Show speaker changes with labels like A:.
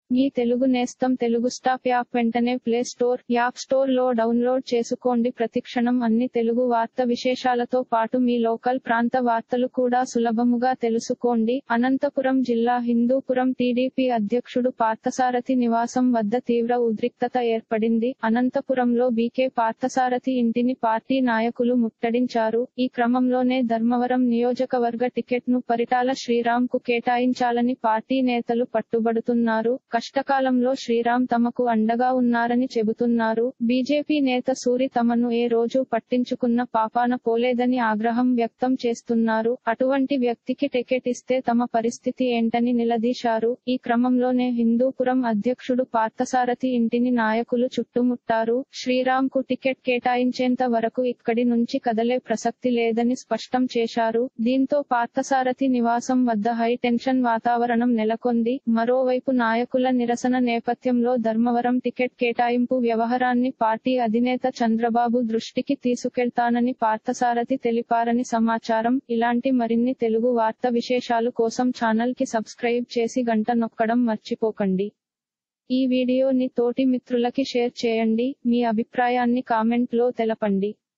A: మీ తెలుగు నేస్తం Telugu stop app వెంటనే play store, app store లో డౌన్లోడ్ చేసుకోండి. ప్రతిక్షణం అన్ని తెలుగు వార్త విశేషాలతో పాటు మీ లోకల్ ప్రాంత వార్తలు కూడా సులభముగా తెలుసుకోండి. అనంతపురం జిల్లా హిందూపురం టీడీపీ అధ్యక్షుడు పార్థసారథి నివాసం వద్ద తీవ్ర ఉద్రిక్తత ఏర్పడింది. అనంతపురంలో బీకే పార్థసారథి ఇంటిని పార్టీ నాయకులు ముట్టడించారు. ఈ క్రమంలోనే ధర్మవరం నియోజకవర్గ టికెట్ ను పరిటాల శ్రీరామ్ కు కేటాయించాలని పార్టీ నేతలు పట్టుబడుతున్నారు. కష్టకాలంలో శ్రీరామ్ తమకు అండగా ఉన్నారని చెబుతున్నారు. బీజేపీ నేత సూరి తమను ఏ రోజు పట్టించుకున్న పాపాన పోలేదని ఆగ్రహం వ్యక్తం చేస్తున్నారు. అటువంటి వ్యక్తికి టికెట్ ఇస్తే తమ పరిస్థితి ఏంటని నిలదీశారు. ఈ క్రమంలోనే హిందూపురం అధ్యక్షుడు పార్థసారథి ఇంటిని నాయకులు చుట్టుముట్టారు. శ్రీరామ్ కు టికెట్ కేటాయించేంత వరకు ఇక్కడి నుంచి కదలే ప్రసక్తి లేదని స్పష్టం చేశారు. దీంతో పార్థసారథి నివాసం వద్ద హై టెన్షన్ వాతావరణం నెలకొంది. మరోవైపు నాయకుల నిరసన నేపథ్యంలో ధర్మవరం టికెట్ కేటాయింపు వ్యవహారాన్ని పార్టీ అధినేత చంద్రబాబు దృష్టికి తీసుకెళ్తానని పార్థసారథి తెలిపారని సమాచారం. ఇలాంటి మరిన్ని తెలుగు వార్త విశేషాలు కోసం ఛానల్ కి సబ్స్క్రైబ్ చేసి గంట నొక్కడం మర్చిపోకండి. ఈ వీడియోని తోటి మిత్రులకి షేర్ చేయండి. మీ అభిప్రాయాన్ని కామెంట్ లో తెలపండి.